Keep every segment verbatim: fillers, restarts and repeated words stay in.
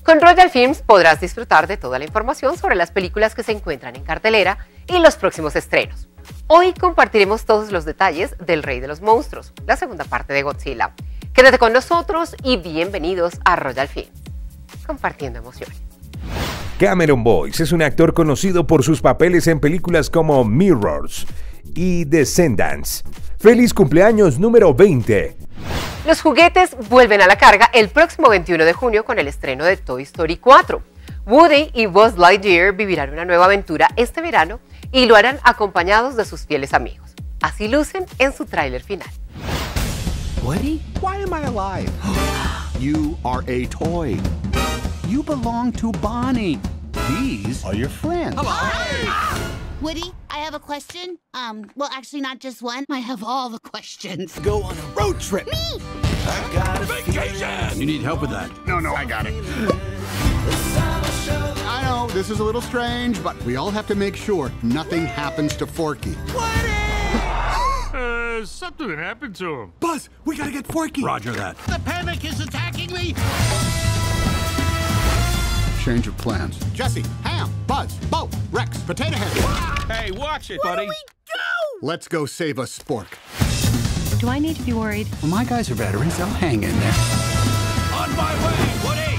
Con Royal Films podrás disfrutar de toda la información sobre las películas que se encuentran en cartelera y los próximos estrenos. Hoy compartiremos todos los detalles del Rey de los Monstruos, la segunda parte de Godzilla. Quédate con nosotros y bienvenidos a Royal Films, compartiendo emociones. Cameron Boyce es un actor conocido por sus papeles en películas como Mirrors y Descendants. ¡Feliz cumpleaños número veinte! Los juguetes vuelven a la carga el próximo veintiuno de junio con el estreno de Toy Story cuatro. Woody y Buzz Lightyear vivirán una nueva aventura este verano y lo harán acompañados de sus fieles amigos. Así lucen en su tráiler final. Woody? Why am I alive? You are a toy. You belong to Bonnie. These are your friends. Hello. Woody, I have a question. Um, well, actually not just one. I have all the questions. Go on a road trip. Me! I got a vacation. You need help with that? No, no, I got it. I know, this is a little strange, but we all have to make sure nothing happens to Forky. Uh, something happened to him. Buzz, we gotta get Forky. Roger that. The panic is attacking me! Change of plans. Jesse, Ham, Buzz, Bo, Rex, Potato Head. Hey, watch it, Where buddy. do we go? Let's go save a spork. Do I need to be worried? Well, my guys are veterans. They'll hang in there. On my way, Woody!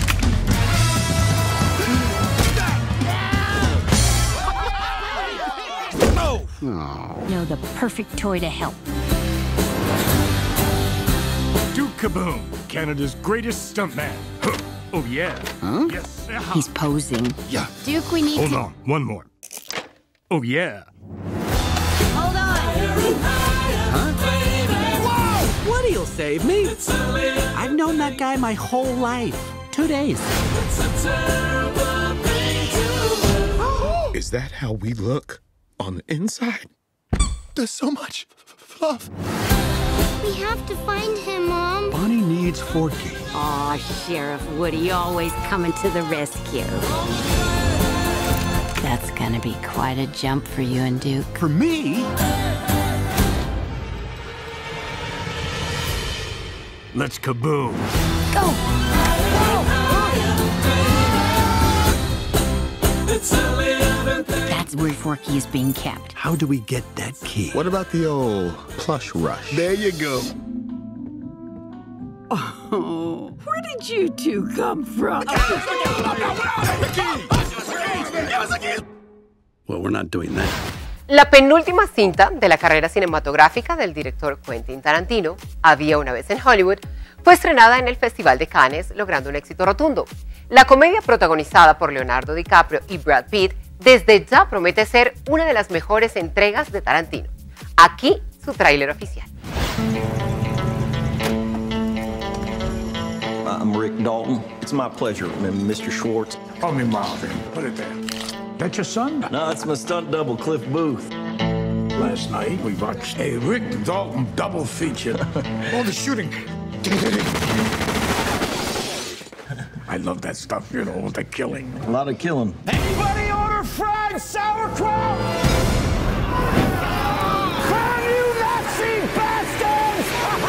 No! Oh. No, the perfect toy to help. Duke Kaboom, Canada's greatest stuntman. Oh, yeah. Huh? Yes. He's posing. Yeah. Duke, we need Hold to... on, one more. Oh, yeah. Hold on! Woody'll save me. I've known that guy my whole life. Two days. Is that how we look on the inside? There's so much fluff. We have to find him, Mom. Bonnie needs Forky. Aw, Sheriff Woody always coming to the rescue. That's gonna be quite a jump for you and Duke. For me? Let's kaboom. Go! That's where Forky is being kept. How do we get that key? What about the old plush rush? There you go. Oh, where did you two come from? Well, we're not doing that. La penúltima cinta de la carrera cinematográfica del director Quentin Tarantino, Había una vez en Hollywood, fue estrenada en el Festival de Cannes, logrando un éxito rotundo. La comedia protagonizada por Leonardo DiCaprio y Brad Pitt desde ya promete ser una de las mejores entregas de Tarantino. Aquí su tráiler oficial. I'm Rick Dalton. It's my pleasure, Mister Schwartz. Call me Marvin. Put it there. That your son? No, it's my stunt double, Cliff Booth. Last night, we watched a Rick Dalton double feature. All the shooting. I love that stuff, you know, the killing. A lot of killing. Anybody order fried sauerkraut? Crime, you Nazi bastards!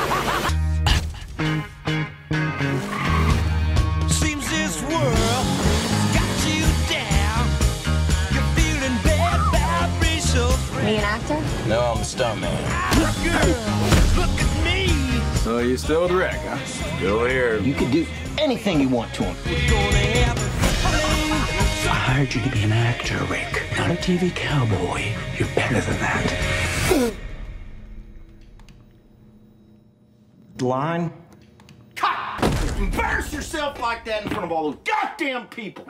Seems this world got you down. You're feeling bad, bad, be so free. Are you an actor? No, I'm a stuntman. Girl, look at me. So you still with Rick, huh? Still here. You can do anything you want to him. I hired you to be an actor, Rick, not a T V cowboy. You're better than that. Line? Cut! Embarrass yourself like that in front of all those goddamn people!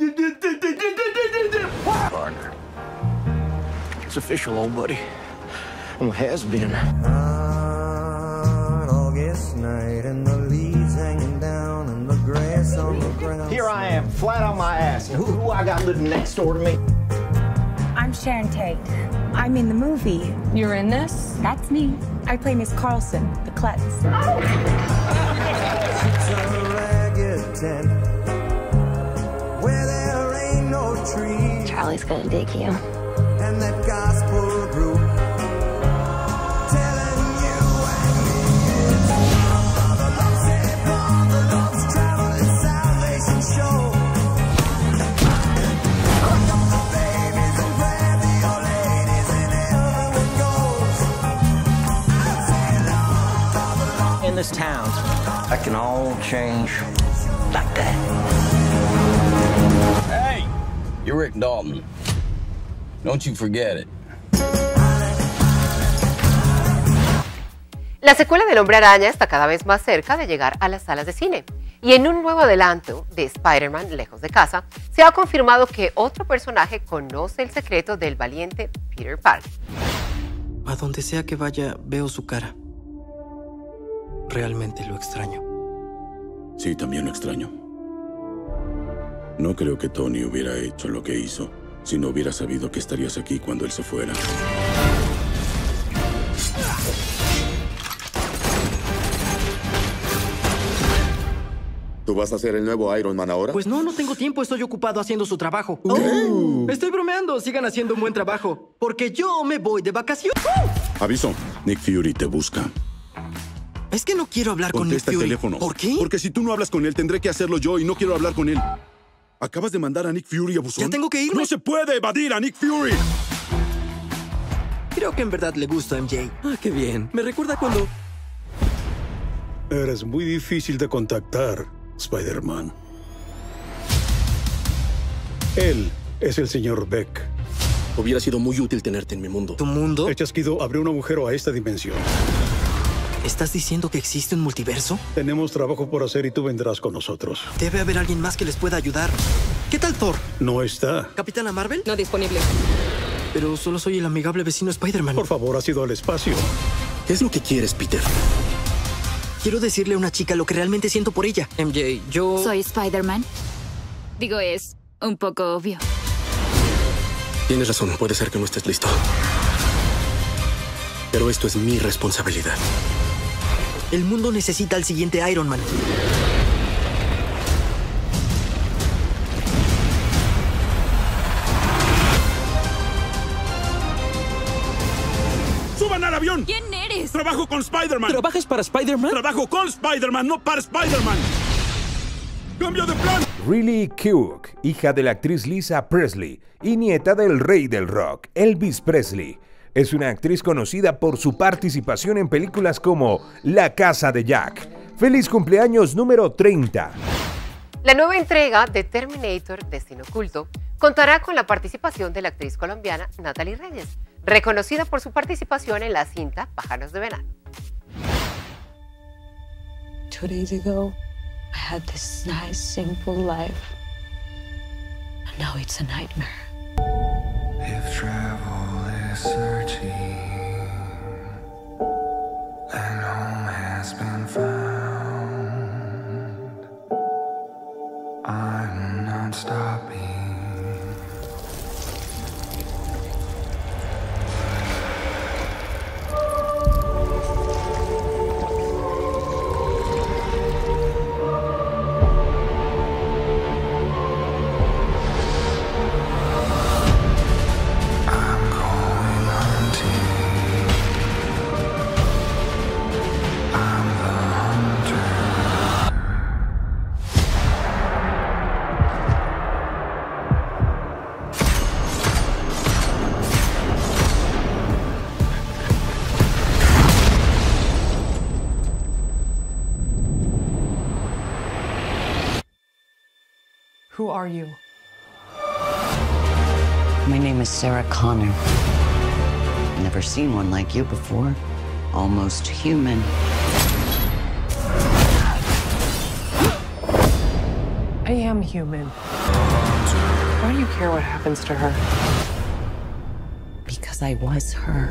Partner. It's official, old buddy. I'm a has-been. Here I am, flat on my ass. And who, who I got living next door to me? I'm Sharon Tate. I'm in the movie. You're in this? That's me. I play Miss Carlson, the klutz. Charlie's gonna dig you. And that gospel group telling you and me it's all the lost and all the lost traveling salvation show. can all change like that. Hey, you're Rick Dalton. Don't you forget it. La secuela del Hombre Araña está cada vez más cerca de llegar a las salas de cine. Y en un nuevo adelanto de Spider-Man Lejos de Casa, se ha confirmado que otro personaje conoce el secreto del valiente Peter Parker. A donde sea que vaya, veo su cara. Realmente lo extraño. Sí, también lo extraño. No creo que Tony hubiera hecho lo que hizo si no hubiera sabido que estarías aquí cuando él se fuera. ¿Tú vas a ser el nuevo Iron Man ahora? Pues no, no tengo tiempo, estoy ocupado haciendo su trabajo. ¿Qué? Oh, estoy bromeando, sigan haciendo un buen trabajo. Porque yo me voy de vacaciones. Aviso, Nick Fury te busca. Es que no quiero hablar Contesta con Nick Fury. el teléfono. ¿Por qué? Porque si tú no hablas con él, tendré que hacerlo yo y no quiero hablar con él. ¿Acabas de mandar a Nick Fury a buzón? ¿Ya tengo que irme? ¡No se puede evadir a Nick Fury! Creo que en verdad le gusta a M J. Ah, qué bien. Me recuerda cuando... Eres muy difícil de contactar, Spider-Man. Él es el señor Beck. Hubiera sido muy útil tenerte en mi mundo. ¿Tu mundo? El chasquido abrió un agujero a esta dimensión. ¿Estás diciendo que existe un multiverso? Tenemos trabajo por hacer y tú vendrás con nosotros. Debe haber alguien más que les pueda ayudar. ¿Qué tal Thor? No está. ¿Capitana Marvel? No disponible. Pero solo soy el amigable vecino Spider-Man. Por favor, has ido al espacio. ¿Qué es lo que quieres, Peter? Quiero decirle a una chica lo que realmente siento por ella. M J, yo... ¿Soy Spider-Man? Digo, es un poco obvio. Tienes razón, puede ser que no estés listo. Pero esto es mi responsabilidad. El mundo necesita al siguiente Iron Man. ¡Suban al avión! ¿Quién eres? ¡Trabajo con Spider-Man! ¿Trabajas para Spider-Man? ¡Trabajo con Spider-Man, no para Spider-Man! ¡Cambio de plan! Riley Keough, hija de la actriz Lisa Presley y nieta del rey del rock, Elvis Presley, es una actriz conocida por su participación en películas como La Casa de Jack. ¡Feliz cumpleaños número treinta! La nueva entrega de Terminator Destino Oculto contará con la participación de la actriz colombiana Natalie Reyes, reconocida por su participación en la cinta Pájaros de Verano. Two days ago, I had this nice, simple life. And now it's a nightmare. If travel is searching and home has been found, I'm not stopping. Who are you? My name is Sarah Connor. Never seen one like you before. Almost human. I am human. Why do you care what happens to her? Because I was her.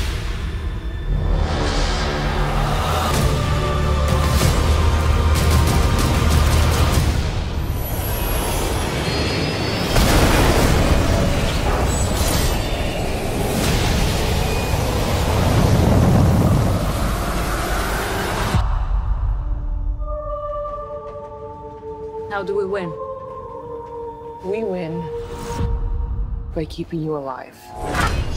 How do we win? We win by keeping you alive.